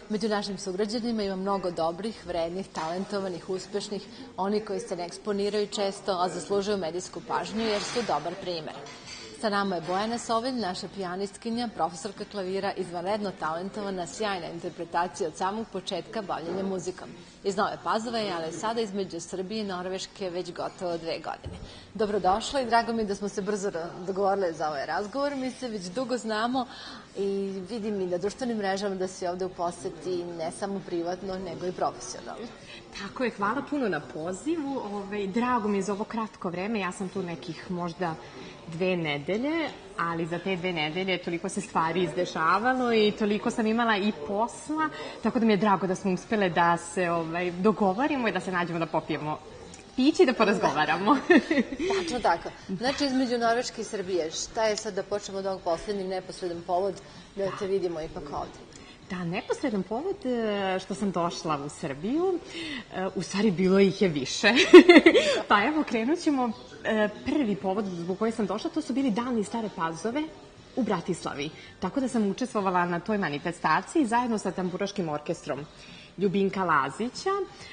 Među našim sugrađanima ima mnogo dobrih, vrednih, talentovanih, uspešnih, oni koji se ne eksponiraju često, a zaslužuju medijsku pažnju jer su dobar primer. Sa nama je Bojana Sovelj, naša pijanistkinja, profesorka klavira, izvanredno talentovana, sjajna interpretacija od samog početka bavljenja muzikom. Iz Nove Pazove je, ali sada između Srbije i Norveške već gotovo 2 godine. Dobrodošla i drago mi da smo se brzo dogovorile za ovaj razgovor. Mi se već dugo znamo i vidim i na društvenim mrežama da si ovde u poseti ne samo privatno, nego i profesionalno. Tako je, hvala puno na pozivu. Drago mi je za ovo kratko vreme, ja sam tu nekih možda 2 nedelje, ali za te 2 nedelje toliko se stvari izdešavalo i toliko sam imala i posla, tako da mi je drago da smo uspele da se dogovorimo i da se nađemo da popijemo piće i da porazgovaramo. Tačno tako. Znači, između Norveške i Srbije, šta je sad da počnemo od ovog poslednjeg neposredan povod da te vidimo ipak ovde? Da, neposredan povod što sam došla u Srbiju, u stvari bilo ih je više. Pa evo, krenut ćemo. Prvi povod zbog koje sam došla, to su bili Dani Stare Pazove u Bratislavi. Tako da sam učestvovala na toj manifestaciji zajedno sa tamburaškim orkestrom Ljubinka Lazića.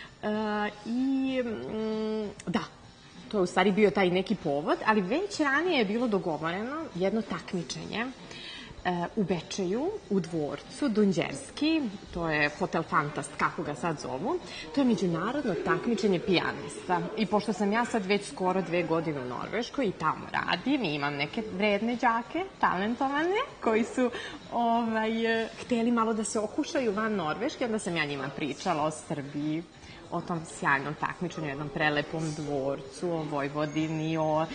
Da, to je u stvari bio taj neki povod, ali već ranije je bilo dogovoreno jedno takmičenje u Bečeju, u dvorcu Dunđerski, to je Hotel Fantast, kako ga sad zovu. To je međunarodno takmičenje pijanista. I pošto sam ja sad već skoro 2 godine u Norveškoj i tamo radim i imam neke vredne đake, talentovane, koji su hteli malo da se okušaju van Norveške, onda sam ja njima pričala o Srbiji, o tom sjajnom takmičenju, jednom prelepom dvorcu, o Vojvodini, o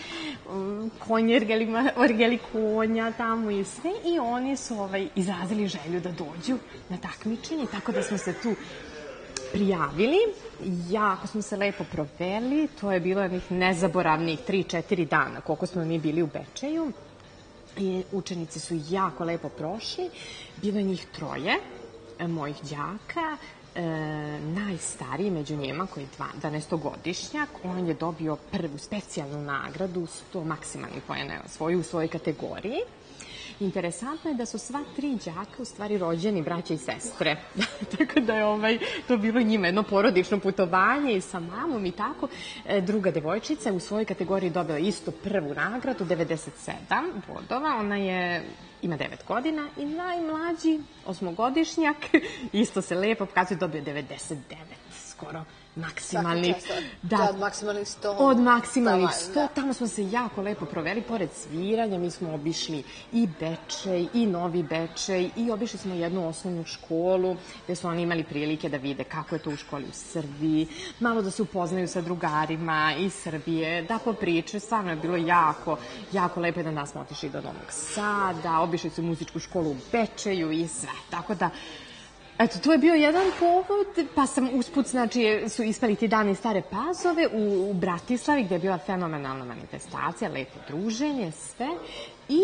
orgeli konja tamo i sve. I oni su izrazili želju da dođu na takmičenje, tako da smo se tu prijavili. Jako smo se lepo proveli, to je bilo jednih nezaboravnih 3-4 dana koliko smo mi bili u Bečeju. I učenici su jako lepo prošli, bilo je njih 3 mojih đaka. Najstariji među njima, koji je 12-godišnjak, on je dobio prvu specijalnu nagradu, 100 maksimalnih poena osvojio u svojoj kategoriji. Interesantno je da su sva 3 đaka u stvari rođeni braća i sestre. Tako da je to bilo njima jedno porodično putovanje i sa mamom i tako. Druga devojčica u svojoj kategoriji dobila isto prvu nagradu, 97 bodova. Ona ima 9 godina i najmlađi, 8-godišnjak, isto se lepo pokazuje, dobio 99, skoro maksimalnih. Da, od maksimalnih 100. Od maksimalnih 100. Tamo smo se jako lepo proveli, pored sviranja, mi smo obišli i Bečej, i Novi Bečej, i obišli smo jednu osnovnu školu, gde su oni imali prilike da vide kako je to u školi u Srbiji, malo da se upoznaju sa drugarima iz Srbije, da popričaju, stvarno je bilo jako, jako lepo. Jedan dan smo otišli do Novog Sada, obišli su muzičku školu u Bečeju i sve, tako da eto, to je bio jedan povod, pa sam usput, znači, su ispali ti Dani Stare Pazove u Bratislavi, gde je bila fenomenalna manifestacija, lepo druženje, sve. I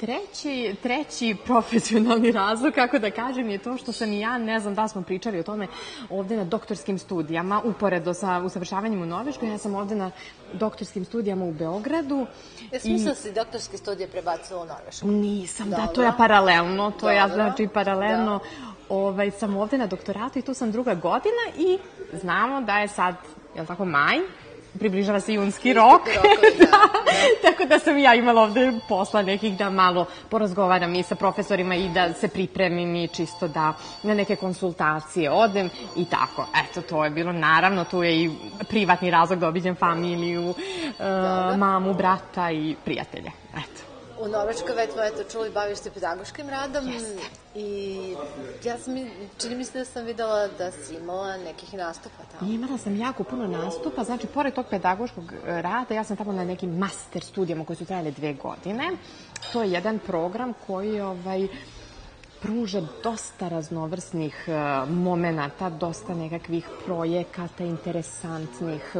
treći profesionalni razlog, kako da kažem, je to što sam i ja, ne znam da smo pričali o tome, ovde na doktorskim studijama, uporedo sa usavršavanjem u Norveškoj, ja sam ovde na doktorskim studijama u Beogradu. Jesi mislila si doktorske studije prebacila u Norvešku? Nisam, da, to je paralelno, to je, znači, paralelno. Sam ovde na doktoratu i tu sam 2. godina i znamo da je sad, je li tako, maj, približava se junski rok. Tako da sam ja imala ovde posla nekih da malo porazgovaram i sa profesorima i da se pripremim i čisto da na neke konsultacije odem i tako. Eto, to je bilo, naravno, tu je i privatni razlog da obiđem familiju, mamu, brata i prijatelje. Eto. U Norveškoj već smo čuli, baviš se pedagoškim radom. Jeste. I čini mi se da sam videla da si imala nekih nastupa tamo. Imala sam jako puno nastupa, znači, pored tog pedagoškog rada, ja sam tamo na nekim master studijama koji su trajale 2 godine. To je jedan program koji pruža dosta raznovrsnih momenata, dosta nekakvih projekata interesantnih,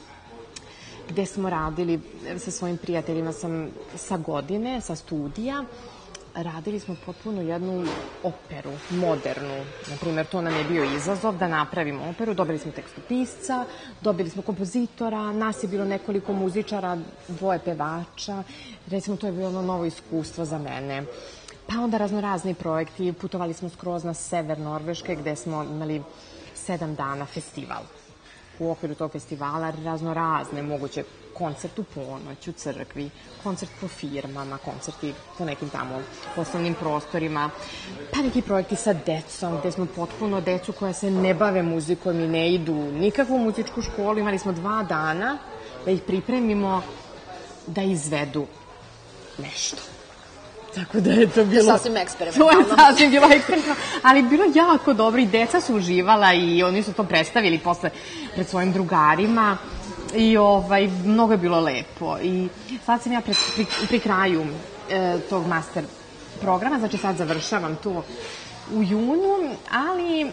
gde smo radili sa svojim prijateljima sa godine, sa studija. Radili smo potpuno jednu operu, modernu. Naprimjer, to nam je bio izazov da napravimo operu. Dobili smo tekstopisca, dobili smo kompozitora, nas je bilo nekoliko muzičara, 2 pevača. Recimo, to je bilo novo iskustvo za mene. Pa onda raznorazni projekti, putovali smo skroz na sever Norveške gde smo imali 7 dana festival. U okviru tog festivala raznorazne moguće koncert u ponoć, u crkvi, koncert po firmama, koncerti po nekim tamo poslovnim prostorima, pa neki projekti sa decom, gde smo potpuno decu koja se ne bave muzikom i ne idu nikakvu muzičku školu. Imali smo 2 dana da ih pripremimo da izvedu nešto. Tako da je to bilo... Sasvim eksperimentalno. To je sasvim bilo eksperimentalno, ali bilo jako dobro i deca su uživala i oni su to predstavili posle pred svojim drugarima i mnogo je bilo lepo. I sad sam ja pri kraju tog master programa, znači sad završavam to u junu, ali...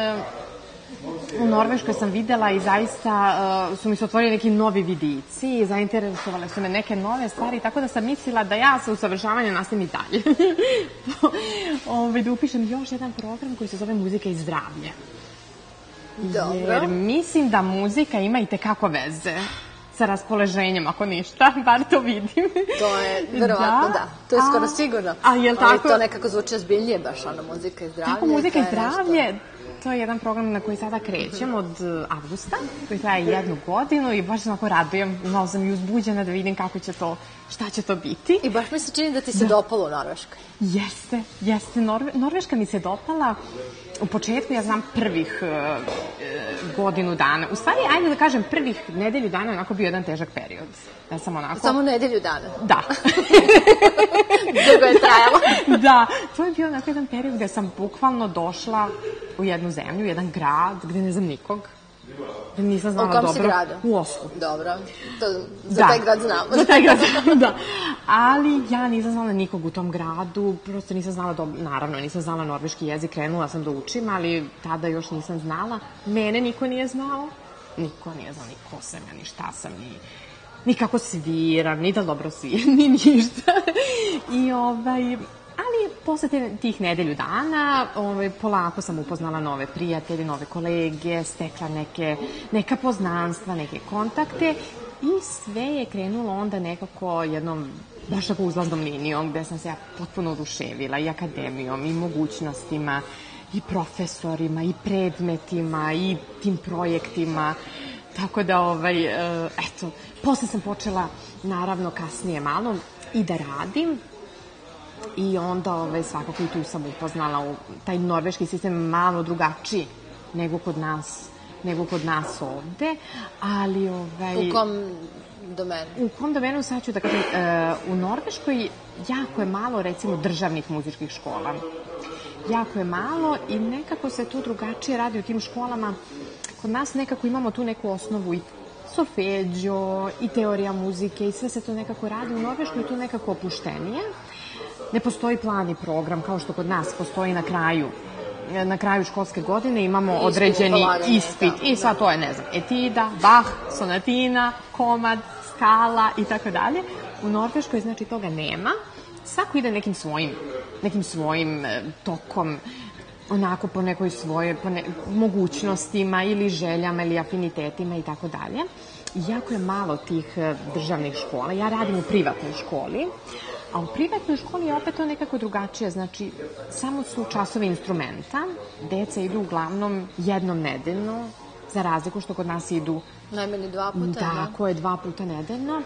U Norveškoj sam videla i zaista su mi se otvorili neki novi vidici i zainteresovale su me neke nove stvari, tako da sam mislila da ja sa usavršavanjem nastavim i dalje. Da upišem još jedan program koji se zove Muzika i zdravlje. Dobro. Jer mislim da muzika ima i tekako veze sa raspoloženjem, ako ništa, bar to vidim. To je, verovatno da. To je skoro sigurno. A je li tako? Ali to nekako zvuči ozbiljnije baš, Muzika i zdravlje. Tako, Muzika i zdravlje, to je jedan program na koji sada krećem od avgusta, koji traje 1 godinu i baš se onako radujem, malo sam i uzbuđena da vidim kako će to, šta će to biti. I baš mi se čini da ti se dopalo u Norveškoj. Jeste. Norveška mi se dopala u početku, ja znam, prvih godinu dana. U stvari, ajde da kažem, prvih nedelju dana onako bio jedan težak period. Ja sam onako... Samo nedelju dana? Da. Dugo je trajalo. Da, to je bio onako jedan period gde sam bukvalno došla u jednu zemlju, jedan grad, gde ne znam nikog. Nisam znala dobro. U kom si gradu? U Oslu. Dobro, za taj grad znamo. Za taj grad znamo, da. Ali ja nisam znala nikog u tom gradu, prosto nisam znala, naravno, nisam znala norveški jezik, krenula sam da učim, ali tada još nisam znala. Mene niko nije znao, niko nije znao ni ko sam ja, ni šta sam, ni kako sviram, ni da dobro sviram, ni ništa. Ali posle tih nedelju dana polako sam upoznala nove prijatelje, nove kolege, stekla neka poznanstva, neke kontakte i sve je krenulo onda nekako jednom baš tako uzlaznom linijom gde sam se ja potpuno oduševila i akademijom i mogućnostima i profesorima i predmetima i tim projektima. Tako da, eto, posle sam počela, naravno, kasnije malo i da radim. I onda svakako i tu sam upoznala taj norveški sistem malo drugačiji nego kod nas ovde, ali... U kom domenu? U kom domenu, sad ću da kažem, u Norveškoj jako je malo, recimo, državnih muzičkih škola. Jako je malo i nekako se to drugačije radi u tim školama. Kod nas nekako imamo tu neku osnovu i solfeđo i teorija muzike i sve se to nekako radi. U Norveškoj je to nekako opuštenije. Ne postoji plan i program kao što kod nas postoji na kraju školske godine imamo određeni ispit i sad to je, ne znam, etida, Bach, sonatina, komad, skala i tako dalje. U Norveškoj, znači, toga nema. Svako ide nekim svojim tokom, onako po nekoj svojoj mogućnostima ili željama ili afinitetima i tako dalje. Jako je malo tih državnih škola. Ja radim u privatnoj školi, a u privatnoj školi je opet to nekako drugačije. Znači, samo su časovi instrumenta. Deca idu uglavnom jednom nedeljno, za razliku što kod nas idu... Najmanje 2 puta, da? Tako je, 2 puta nedeljno.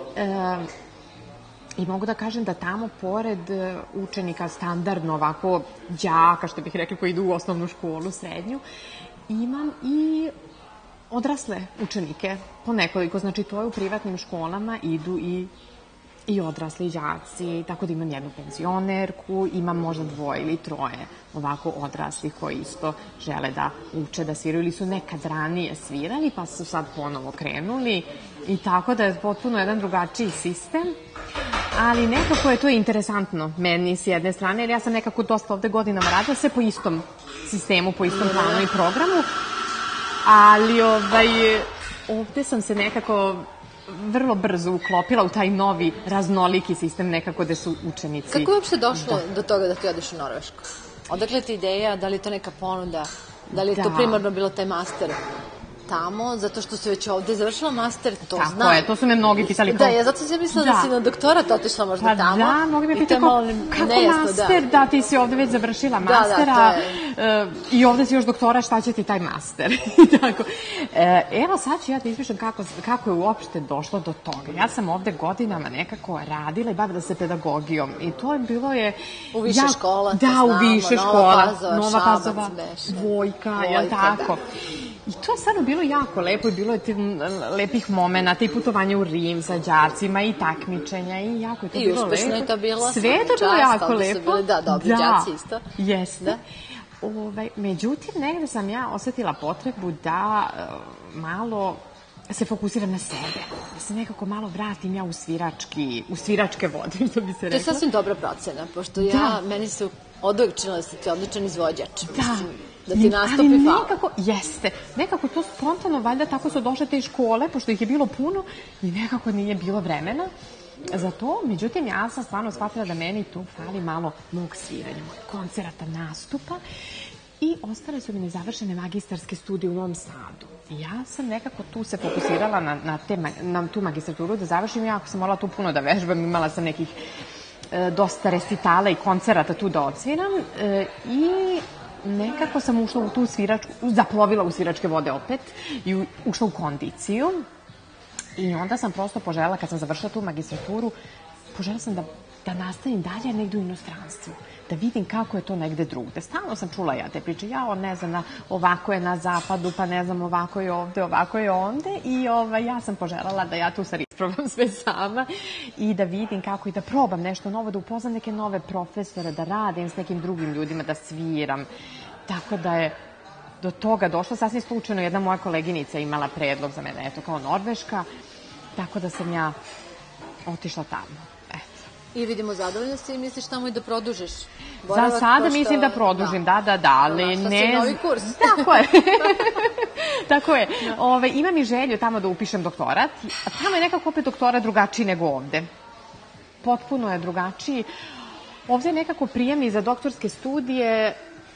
I mogu da kažem da tamo, pored učenika standardno, ovako, đaka, što bih rekla, koji idu u osnovnu školu, srednju, imam i odrasle učenike, po nekoliko. Znači, to je u privatnim školama idu i odrasli đaci, tako da imam jednu penzionerku, imam možda 2 ili 3 ovako odraslih koji isto žele da uče da sviraju ili su nekad ranije svirali pa su sad ponovo krenuli i tako da je potpuno jedan drugačiji sistem, ali nekako je to interesantno meni s jedne strane, jer ja sam nekako dosta ovde godinama radila sve po istom sistemu, po istom planu i programu, ali ovde sam se nekako vrlo brzo uklopila u taj novi raznoliki sistem nekako gde su učenici. Kako je uopšte došlo do toga da ti odeš u Norvešku? Odakle ti ideja, da li je to neka ponuda, da li je to primarno bilo taj master tamo, zato što si već ovde završila master, to znam. Tako je, to su me mnogi pitali. Da, ja zato sam mislila da si na doktorat otišla možda tamo. Pa da, mnogi me pitali kako master, da, ti si ovde već završila master, i ovde si još doktorat, šta će ti taj master? Evo sad ću ja da ispričam kako je uopšte došlo do toga. Ja sam ovde godinama nekako radila i bavila se pedagogijom i to je bilo u više škola, da, u više škola, Nova Pazova, Vojka, je tako? I to je stvarno bilo jako lepo i bilo je lepih momenata i putovanja u Rim sa đacima i takmičenja i jako je to bilo lepo. I uspešno je to bilo. Sve je to bilo jako lepo. Da, dobri đaci isto. Jeste. Međutim, negde sam ja osetila potrebu da malo se fokusiram na sebe, da se nekako malo vratim ja u sviračke vode, što bi se rekla. To je sasvim dobra procena, pošto meni se od uvek činila da si ti odličan izvođač. Da ti nastupi fala. Nekako to spontano, valjda tako su došle te škole, pošto ih je bilo puno i nekako nije bilo vremena za to. Međutim, ja sam stvarno shvatila da meni tu fali malo mog sviranja, koncerata, nastupa. I ostale su mi nezavršene magistarske studije u Novom Sadu. Ja sam nekako tu se fokusirala na tu magistraturu da završim. Jako sam morala tu puno da vežbam, imala sam nekih dosta recitala i koncerata tu da odsviram. I nekako sam ušla u tu sviračku, zaplovila u sviračke vode opet i ušla u kondiciju. I onda sam prosto poželjela, kad sam završila tu magistraturu, poželjela sam da nastavim dalje negde u inostranstvu, da vidim kako je to negde drugde. Stalno sam čula ja te priče, ne znam, ovako je na zapadu, pa ne znam, ovako je ovde, ovako je onde i ja sam poželjala da ja tu sad isprobam sve sama i da vidim kako i da probam nešto novo, da upoznam neke nove profesore, da radim s nekim drugim ljudima, da sviram. Tako da je do toga došlo. Sasvim slučajno jedna moja koleginica imala predlog za mene, eto, kao Norveška, tako da sam ja otišla tamo. I vidimo zadovoljnosti i misliš tamo i da produžiš boravak? Za sada mislim da produžim, da, ali ne... Našla si novi kurs. Tako je. Tako je. Imam i želju tamo da upišem doktorat. Tamo je nekako opet doktorat drugačiji nego ovde. Potpuno je drugačiji. Ovde je nekako prijemni za doktorske studije.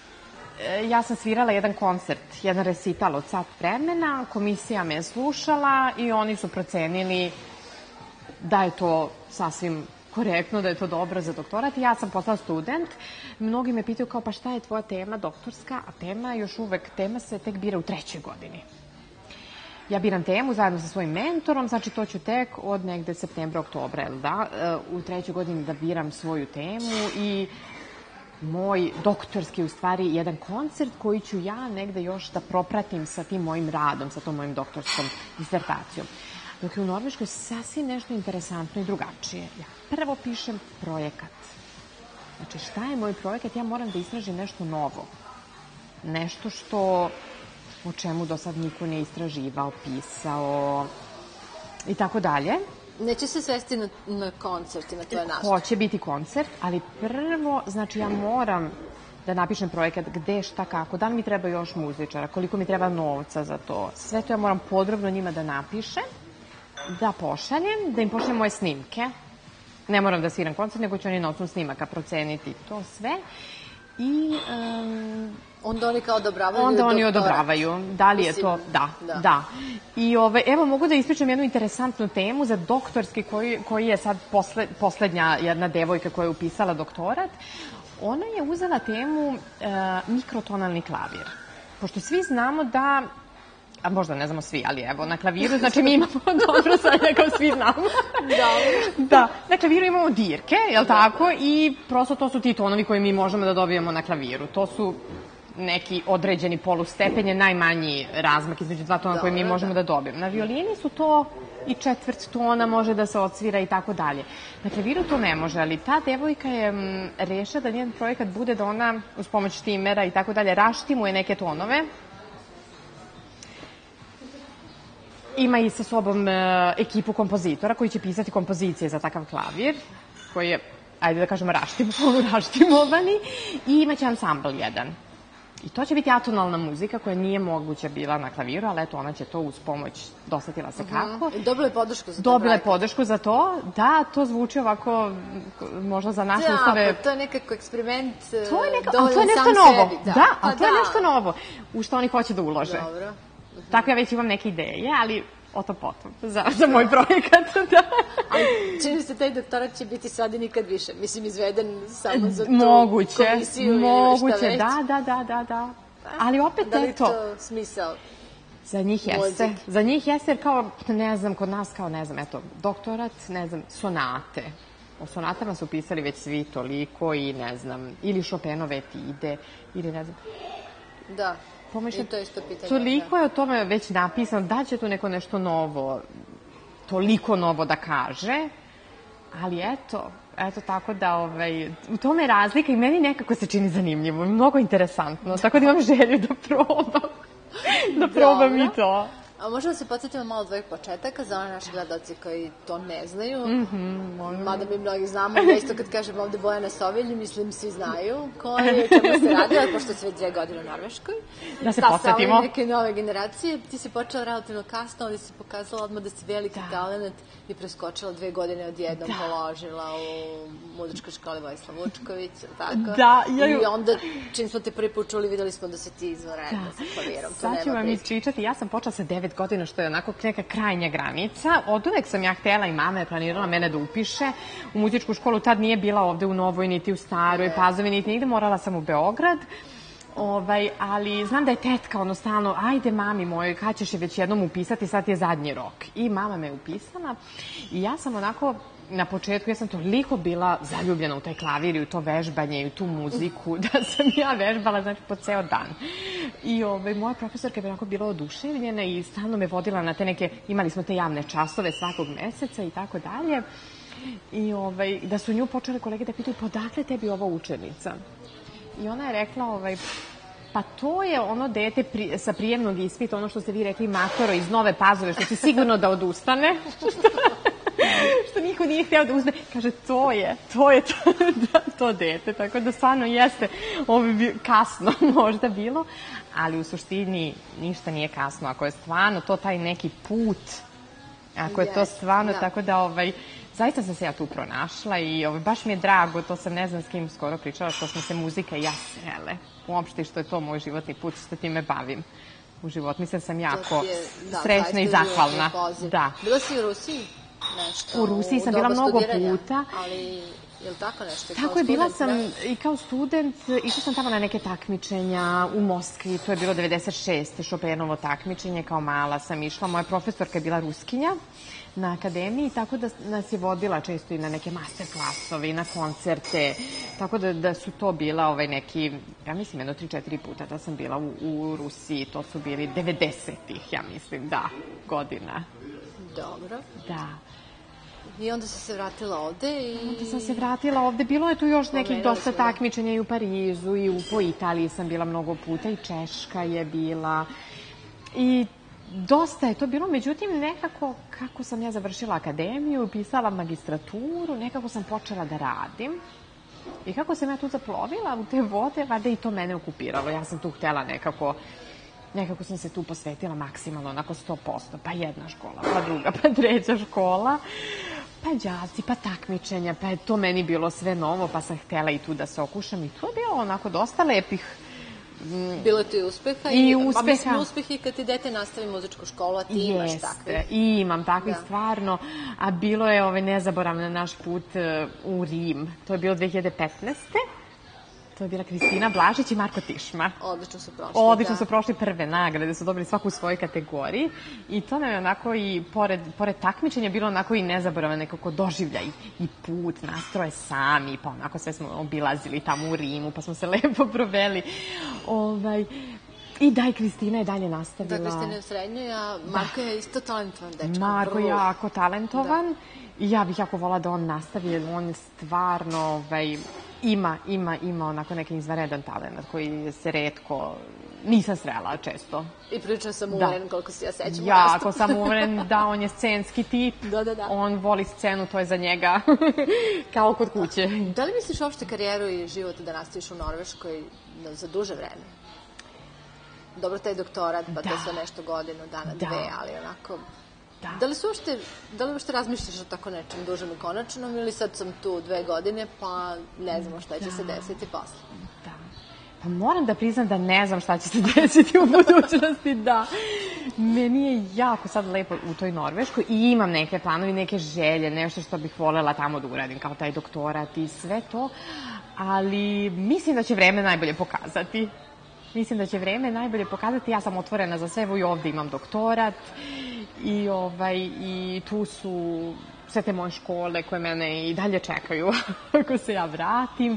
Ja sam svirala jedan koncert, jedan recital od sat vremena. Komisija me je slušala i oni su procenili da je to sasvim korektno, da je to dobro za doktorat. Ja sam postala student. Mnogi me pitaju kao, pa šta je tvoja tema doktorska, a tema još uvek, tema se tek bira u 3. godini. Ja biram temu zajedno sa svojim mentorom, znači to ću tek od negde septembra, oktobra, u 3. godini da biram svoju temu i moj doktorski, u stvari, jedan koncert koji ću ja negde još da propratim sa tim mojim radom, sa tom mojim doktorskom disertacijom. Dok je u Norveškoj sasvim nešto interesantno i drugačije. Ja prvo pišem projekat. Znači, šta je moj projekat? Ja moram da istražim nešto novo. Nešto o čemu do sad niko nije istraživao, pisao i tako dalje. Neće se svesti na koncert i na tvoje nastup? Hoće biti koncert, ali prvo, znači, ja moram da napišem projekat gde, šta, kako, da li mi treba još muzičara, koliko mi treba novca za to. Sve to ja moram podrobno njima da napišem, da pošaljem, da im pošaljem moje snimke. Ne moram da sviram koncert, nego ću oni na osnovu snimaka proceniti to sve. I onda oni kao odobravaju? Onda oni odobravaju. Da li je to? Da. I evo mogu da ispričam jednu interesantnu temu za doktorski koji je sad poslednja jedna devojka koja je upisala doktorat. Ona je uzela temu mikrotonalni klavir. Pošto svi znamo da, a možda ne znamo svi, ali evo, na klaviru, znači mi imamo, dobro sad nekako svi znamo. Da, na klaviru imamo dirke, jel tako? I prosto to su ti tonovi koje mi možemo da dobijemo na klaviru. To su neki određeni polustepenje, najmanji razmak između dva tona koje mi možemo da dobijemo. Na violini su to i 1/4 tona može da se odsvira i tako dalje. Na klaviru to ne može, ali ta devojka je rešila da njen projekat bude da ona uz pomoć štimera i tako dalje raštimuje neke tonove. Ima i sa sobom ekipu kompozitora koji će pisati kompozicije za takav klavir, koji je, ajde da kažemo, raštimovani, i imaće ansambl jedan. I to će biti atonalna muzika koja nije moguća bila na klaviru, ali eto, ona će to uz pomoć, dosetila se kako. Dobila je podršku za to. Dobila je podršku za to, da, to zvuči ovako, možda za naše ustave. Da, pa to je nekako eksperiment dovoljan sam sebi. Da, ali to je nešto novo, u što oni hoće da ulože. Dobro. Tako ja već imam neke ideje, ali o to potom, za moj projekat. Da. Ali čini se taj doktorat će biti sad i nikad više. Mislim, izveden samo za tu komisiju ili šta već. Da. Ali opet da li to smisao? Za njih jeste. Za njih jeste jer kao, ne znam, kod nas kao, ne znam, eto, doktorat, ne znam, sonate. O sonatama su pisali već svi toliko i ne znam, ili Chopinove etide, ili ne znam. Da, i to je isto pitanje. Toliko je o tome već napisano, da će tu neko nešto novo, toliko novo da kaže, ali eto tako da u tome je razlika i meni nekako se čini zanimljivo, mnogo interesantno, tako da imam želju da probam i to. A možemo se podsjetiti malo tvojih početaka za one naše gledalci koji to ne znaju. Mada mi mnogi znamo, ja isto kad kažem ovde Bojana Sovilj, mislim svi znaju koje, čemu se radila, pošto se već 2 godine u Norveškoj. Da se podsjetimo. Sa neke nove generacije. Ti si počela relativno kasno, ali si pokazala odmah da si veliki talent i preskočila 2 godine odjednom, položila u muzičkoj školi Vojislav Vučković, tako? Da. I onda, čim smo te prvi put čuli, videli smo da se ti izvanredna sa klavirom. Sad ću vam ispričati, ja sam počela sa 9 godina, što je onako neka krajnja granica. Od uvek sam ja htela i mama je planirala mene da upiše u muzičku školu. Tad nije bila ovde u Novoj, niti u Staroj Pazovi, niti nigde. Morala sam u Beograd. Ali znam da je tetka stalno, ajde mami moj, kad ćeš je već jednom upisati, sad je zadnji rok. I mama me upisala i ja sam onako na početku, ja sam toliko bila zaljubljena u taj klavir i u to vežbanje i u tu muziku, da sam ja vežbala, znači, po ceo dan. I moja profesorka je onako bila oduševljena i stalno me vodila na te neke, imali smo te javne časove svakog meseca i tako dalje. I da su nju počele kolege da pitaju, odakle tebi ova učenica? I ona je rekla, pa to je ono dete sa prijemnog ispita, ono što ste vi rekli, matoro iz Nove Pazove, što će sigurno da odustane. Što niko nije hteo da uzme. Kaže, to je to dete. Tako da stvarno jeste kasno možda bilo, ali u suštini ništa nije kasno. Ako je stvarno to taj neki put, ako je to stvarno, tako da zaista sam se ja tu pronašla i baš mi je drago, to sam ne znam s kim skoro pričala, što smo se muzika i ja srele. Uopšte što je to moj životni put, što time bavim u život. Mislim sam jako srećna i zahvalna. Bila si u Rusiji? U Rusiji sam bila mnogo puta. Ali je li tako nešto? Tako je, bila sam i kao student, išla sam tamo na neke takmičenja u Moskvi, to je bilo 96. Chopinovo takmičenje, kao mala sam išla. Moja profesorka je bila Ruskinja na akademiji, tako da nas je vodila često i na neke master klasove i na koncerte, tako da su to bila neki, ja mislim, 3-4 puta da sam bila u Rusiji, to su bili 90-ih, ja mislim, godina. Dobro. Da. I onda si se vratila ovde? Onda sam se vratila ovde. Bilo je tu još nekih dosta takmičenja i u Parizu i po Italiji sam bila mnogo puta i Češka je bila. I dosta je to bilo, međutim nekako kako sam ja završila akademiju, upisala magistraturu, nekako sam počela da radim. I kako sam ja tu zaplovila u te vode, valjda i to mene okupiralo. Ja sam tu htela nekako sam se tu posvetila maksimalno, onako 100%, pa jedna škola, pa druga, pa treća škola, pa đaci, pa takmičenja, pa je to meni bilo sve novo, pa sam htela i tu da se okušam i to je bilo onako dosta lepih. Bilo ti uspeha? I uspeha. Pa mislim uspeh i kad ti dete nastavi muzičku školu, a ti imaš takve. Jeste, i imam takvih stvarno, a bilo je nezaboravno naš put u Rim, to je bilo 2015. To je bila Kristina Blažić i Marko Tišma. Odlično su prošli. Odlično su prošli prve nagrade, su dobili svaku u svojoj kategoriji. I to nam je onako i pored takmičenja bilo onako i nezaboravan nekako doživljaj i put, nastroje sami, pa onako sve smo obilazili tamo u Rimu, pa smo se lepo proveli. I Kristina je dalje nastavila. Da, Kristina je u srednjoj, a Marko je isto talentovan dečko. Marko je jako talentovan i ja bih jako volala da on nastavi, jer on je stvarno ima onako neki izvanredan talent koji se retko, nisam srela često. I prilično sam uveren, koliko se ja sećam. Jako sam uveren, da, on je scenski tip. Da. On voli scenu, to je za njega kao kod kuće. Da li misliš uopšte karijeru i život da nastaviš u Norveškoj za duže vreme? Dobro, taj doktorat, pa to sa nešto godinu, dana, 2, ali onako... Da li uopšte razmišljaš o tako nečem dužem i konačnom ili sad sam tu 2 godine pa ne znamo šta će se desiti posle? Da. Pa moram da priznam da ne znam šta će se desiti u budućnosti, da. Meni je jako sad lepo u toj Norveškoj i imam neke planovi, neke želje, nešto što bih volela tamo da uradim, kao taj doktorat i sve to, ali mislim da će vreme najbolje pokazati. Ja sam otvorena za sve, evo i ovde imam doktorat i tu su sve te moje škole koje mene i dalje čekaju ako se ja vratim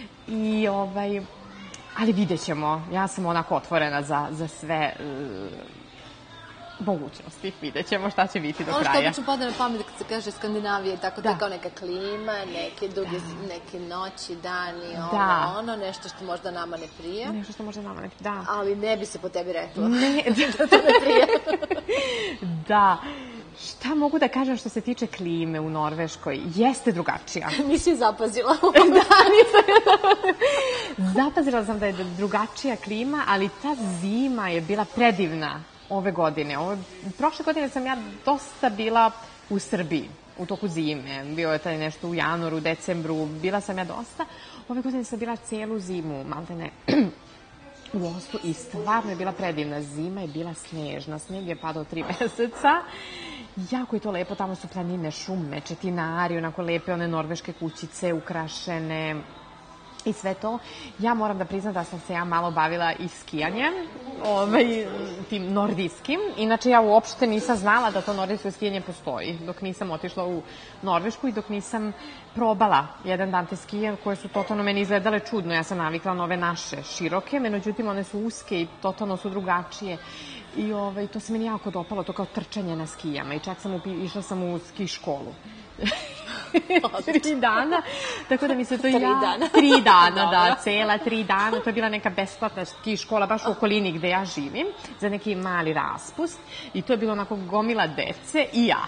ali vidjet ćemo. Ja sam onako otvorena za sve mogućnosti. Vidjet ćemo šta će biti do kraja. Ono što obično pada na pamet kad se kaže Skandinavije, tako to je kao neka klima, neke duge, neke noći, dani, nešto što možda nama ne prije. Da. Ali ne bi se po tebi reklo. Ne, da to ne prije. Da. Šta mogu da kažem što se tiče klime u Norveškoj? Jeste drugačija. Nisi zapazila. Da, nisam. Zapazila sam da je drugačija klima, ali ta zima je bila predivna ove godine. Prošle godine sam ja dosta bila u Srbiji, u toku zime. Bio je taj nešto u januaru, decembru, bila sam ja dosta. Ove godine sam bila celu zimu, maltene u Oslu i stvarno je bila predivna. Zima je bila snežna, sneg je padao 3 meseca. Jako je to lepo, tamo su planine, šume, četinari, onako lepe one norveške kućice, ukrašene i sve to. Ja moram da priznam da sam se ja malo bavila i skijanjem, tim nordijskim. Inače, ja uopšte nisam znala da to nordijsko skijanje postoji dok nisam otišla u Norvešku i dok nisam probala jedan dan te skije koje su totalno meni izgledale čudno. Ja sam navikla na ove naše široke, međutim one su uske i totalno su drugačije. I to se meni jako dopalo, to kao trčanje na skijama i čak išla sam u ski školu. 3 dana, tako da mi se to 3 dana. 3 dana, da, cela 3 dana. To je bila neka besplatna ski škola baš u okolini gde ja živim, za neki mali raspust i to je bilo onako gomila dece i ja.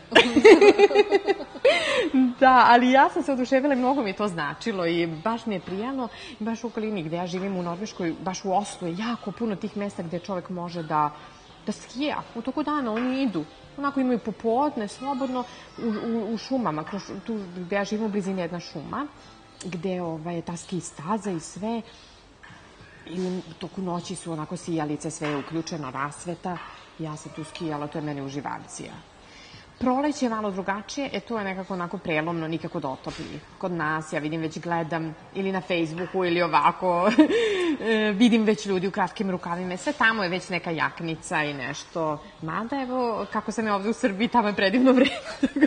Da, ali ja sam se oduševila i mnogo mi je to značilo i baš mi je prijatno. Baš u okolini gde ja živim u Norveškoj, baš u Oslu je jako puno tih mesta gde čovek može da skija. U toku dana oni idu. Onako imaju popodne, slobodno, u šumama. Tu gde ja živim u blizini jedna šuma, gde je ta ski staza i sve. I u toku noći su onako sijalice, sve je uključeno, rasveta. Ja sam tu skijala, to je meni uživancija. Proleće je malo drugačije, to je nekako onako prelomno, nikako da otopli. Kod nas, ja vidim, već gledam ili na Facebooku ili ovako, vidim već ljudi u kratkim rukavima, sve tamo je već neka jaknica i nešto. Mada, evo, kako sam ja ovde u Srbiji, tamo je predivno vreme.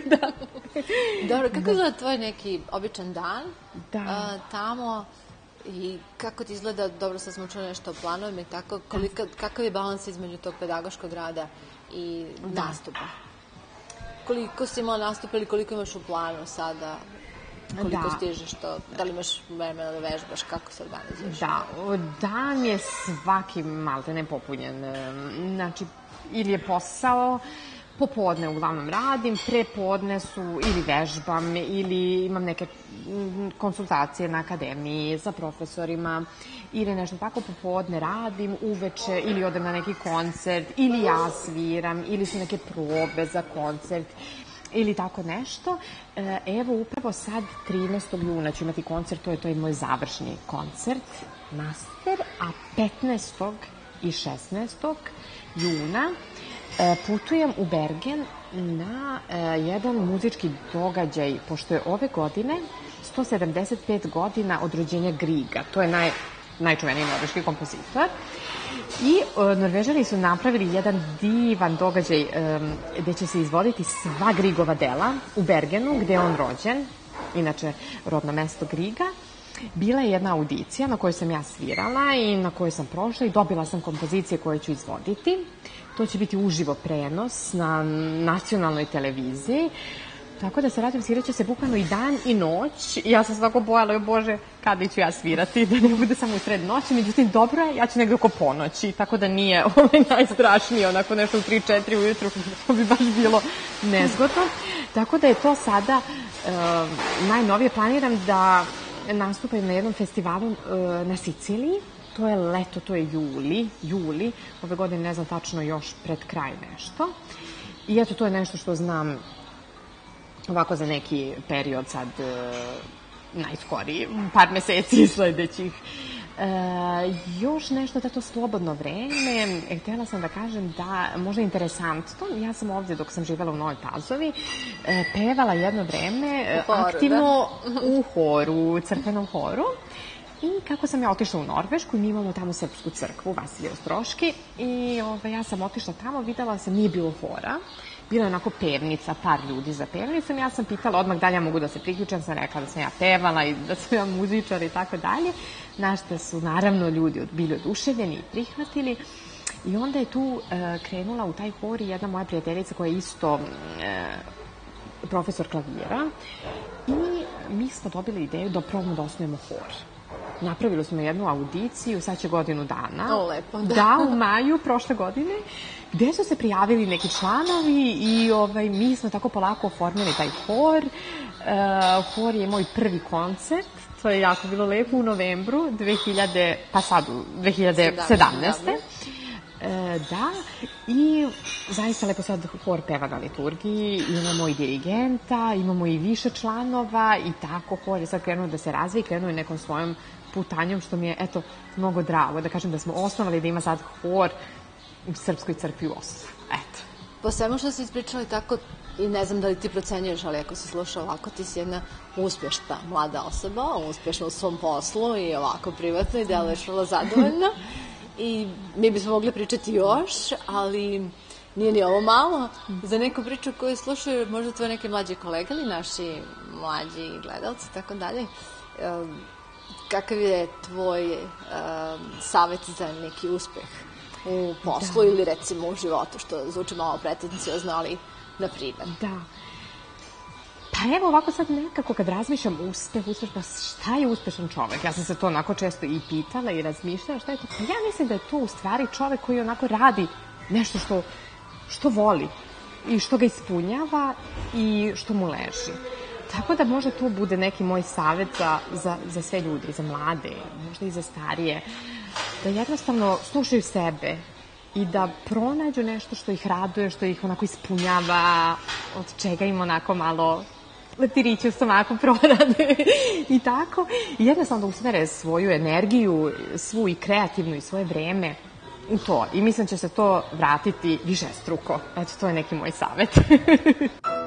Dobro, kako izgleda tvoj neki običan dan tamo i kako ti izgleda, dobro, sad smo čuli nešto o planovima i tako, kakav je balans između tog pedagoškog rada i nastupa? Koliko si imala nastupa ili koliko imaš u planu sada? Koliko stižeš to? Da li imaš vremena da vežbaš? Kako se organizuješ? Da, dan je svaki malte nepopunjen. Znači, ili je posao, popodne uglavnom radim, prepodne su ili vežbam, ili imam neke konsultacije na akademiji sa profesorima, ili nešto tako, popodne radim, uveče, ili odem na neki koncert, ili ja sviram, ili su neke probe za koncert, ili tako nešto. Evo, upravo sad, 13. juna ću imati koncert, to je moj završni koncert, master, a 15. i 16. juna putujem u Bergen na jedan muzički događaj, pošto je ove godine 175 godina od rođenja Griega. To je najčuveniji norveški kompozitor. I Norvežani su napravili jedan divan događaj gde će se izvoditi sva Griegova dela u Bergenu, gde je on rođen, inače rodno mesto Griega. Bila je jedna audicija na kojoj sam ja svirala i na kojoj sam prošla i dobila sam kompozicije koje ću izvoditi. To će biti uživo prenos na nacionalnoj televiziji. Tako da se radim, svirat će se bukvalno i dan i noć. I ja sam se tako bojala, joj Bože, kada ću ja svirati, da ne bude samo u sred noći. Međutim, dobro je, ja ću negde oko ponoći, tako da nije najstrašnije, onako nešto u 3-4 ujutru, to bi baš bilo nezgodno. Tako da je to sada najnovije. Planiram da nastupam na jednom festivalu na Siciliji. To je leto, to je juli. Ove godine ne znam tačno još pred kraj nešto. I eto, to je nešto što znam ovako za neki period sad najskoriji, par meseci sledećih. Još nešto da to slobodno vreme, htjela sam da kažem da možda interesantno, ja sam ovdje dok sam živjela u Novoj Pazovi pevala jedno vreme aktivno u horu, u crkvenom horu. I kako sam ja otišla u Norvešku, mi imamo tamo srpsku crkvu, Vasilije Ostroški, i ja sam otišla tamo, videla sam, nije bilo hora, bila je onako pevnica, par ljudi za pevnicom, ja sam pitala odmah da li ja mogu da se priključam, sam rekla da sam ja pevala i da sam ja muzičar i tako dalje, na što su naravno ljudi bili oduševljeni i prihvatili. I onda je tu krenula u taj hor jedna moja prijateljica koja je isto profesor klavira i mi smo dobili ideju da probamo da osnujemo hor. Napravili smo jednu audiciju, sad će godinu dana. O, lepo, da. Da, u maju prošle godine, gde su se prijavili neki članovi i mi smo tako polako oformili taj hor. Hor je moj prvi koncert, to je jako bilo lepo u novembru 2017. Da, i zaista lepo sad hor peva na liturgiji, imamo i dirigenta, imamo i više članova i tako hor je sad krenuo da se razvije, krenuo je nekom svojom putanjom, što mi je, eto, mnogo drago da kažem da smo osnovali da ima sad hor u Srpskoj crkvi u Oslu. Eto. Po svemu što si ispričala i tako, i ne znam da li ti procenjuješ, ali ako si slušao ovako, ti si jedna uspešna mlada osoba, uspešna u svom poslu i ovako privatno i deluješ vrlo zadovoljno. I mi bismo mogli pričati još, ali nije ni ovo malo. Za neku priču koju slušaju možda tvoje neke mlađe kolege ili naši mlađi gledalci, tako dalje. Kakav je tvoj savjet za neki uspeh u poslu ili recimo u životu, što zvuči malo pretenciozno, ali na primjer? Da. Pa evo ovako sad nekako kad razmišljam uspeh, pa šta je uspešan čovek? Ja sam se to onako često i pitala i razmišljala šta je to. Pa ja mislim da je to u stvari čovek koji onako radi nešto što voli i što ga ispunjava i što mu leži. Tako da možda to bude neki moj savjet za sve ljude, za mlade, možda i za starije, da jednostavno slušaju sebe i da pronađu nešto što ih raduje, što ih onako ispunjava, od čega im onako malo leptirići u stomaku prorade i tako. I jednostavno da usmere svoju energiju, svu i kreativnu i svoje vreme u to. I mislim će se to vratiti višestruko. Eto, to je neki moj savjet.